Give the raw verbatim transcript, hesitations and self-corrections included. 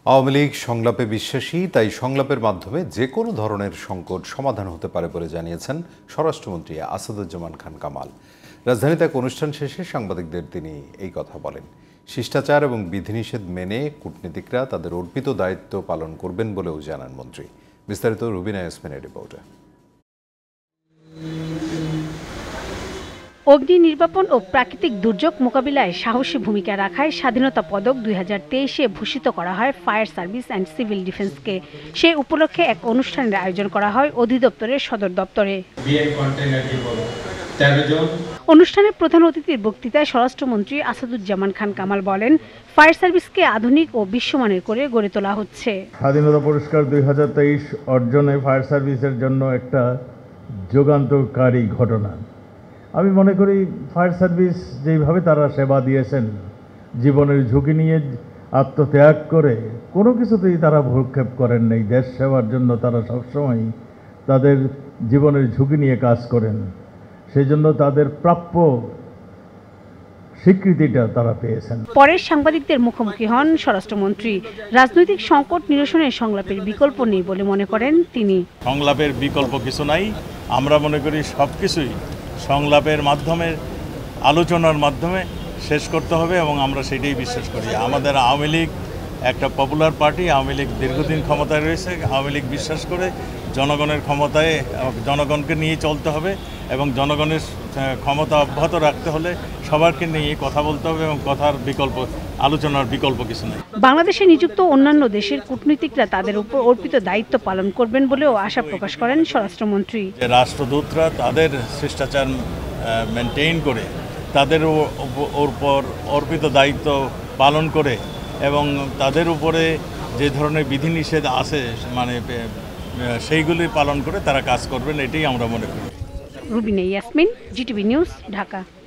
আওয়ামী লীগ সংলাপে বিশ্বাসী, তাই সংলাপের মাধ্যমে যে কোনো ধরনের সংকট সমাধান হতে পারে বলে জানিয়েছেন স্বরাষ্ট্রমন্ত্রী আসাদুজ্জামান খান কামাল। রাজধানীতে এক অনুষ্ঠান শেষে সাংবাদিকদের তিনি এই কথা বলেন। শিষ্টাচার এবং বিধিনিষেধ মেনে কূটনীতিকরা তাদের অর্পিত দায়িত্ব পালন করবেন বলেও জানান মন্ত্রী। বিস্তারিত রুবিনা ইয়াসমিনের রিপোর্টে। অগ্নি নির্বাপন ও প্রাকৃতিক দুর্যোগ মোকাবিলায় সাহসী ভূমিকা রাখায় স্বাধীনতা পদক দুই হাজার তেইশে ভূষিত করা হয় ফায়ার সার্ভিস অ্যান্ড সিভিল ডিফেন্সকে। সে উপলক্ষে এক অনুষ্ঠানের আয়োজন করা হয় অধিদপ্তরের সদর দপ্তরে। অনুষ্ঠানে প্রধান অতিথির বক্তৃতায় স্বরাষ্ট্রমন্ত্রী আসাদুজ্জামান খান কামাল বলেন, ফায়ার সার্ভিসকে আধুনিক ও বিশ্বমানের করে গড়ে তোলা হচ্ছে। স্বাধীনতা পুরস্কার দুই হাজার তেইশ অর্জনে ফায়ার সার্ভিসের জন্য একটা যুগান্তকারী ঘটনা। আমি মনে করি ফায়ার সার্ভিস যেইভাবে তারা সেবা দিয়েছেন, জীবনের ঝুঁকি নিয়ে আত্মত্যাগ করে কোনো কিছুতেই তারা ভ্রুক্ষেপ করেন নাই। দেশ সেবার জন্য তারা সবসময় তাদের জীবনের ঝুঁকি নিয়ে কাজ করেন। সেই জন্য তাদের প্রাপ্য স্বীকৃতিটা তারা পেয়েছেন। পরে সাংবাদিকদের মুখোমুখি হন স্বরাষ্ট্রমন্ত্রী। রাজনৈতিক সংকট নিরসনের সংলাপের বিকল্প নেই বলে মনে করেন তিনি। সংলাপের বিকল্প কিছু নাই। আমরা মনে করি সব কিছুই সংলাপের মাধ্যমে, আলোচনার মাধ্যমে শেষ করতে হবে এবং আমরা সেটাই বিশ্বাস করি। আমাদের আওয়ামী লীগ একটা পপুলার পার্টি। আওয়ামী লীগ দীর্ঘদিন ক্ষমতায় রয়েছে। আওয়ামী লীগ বিশ্বাস করে জনগণের ক্ষমতায়, জনগণকে নিয়ে চলতে হবে এবং জনগণের ক্ষমতা অব্যাহত রাখতে হলে সবাইকে নিয়ে কথা বলতে হবে এবং কথার বিকল্প, আলোচনার বিকল্প কিছু নেই। বাংলাদেশে নিযুক্ত অন্যান্য দেশের কূটনীতিকরা তাদের উপর অর্পিত দায়িত্ব পালন করবেন বলেও আশা প্রকাশ করেন স্বরাষ্ট্রমন্ত্রী। রাষ্ট্রদূতরা তাদের শিষ্টাচার মেনটেইন করে তাদের উপর অর্পিত দায়িত্ব পালন করে এবং তাদের উপরে যে ধরনের বিধিনিষেধ আছে মানে সেইগুলি পালন করে তারা কাজ করবেন, এটাই আমরা মনে করি। Rubina Yasmin, GTV news, Dhaka.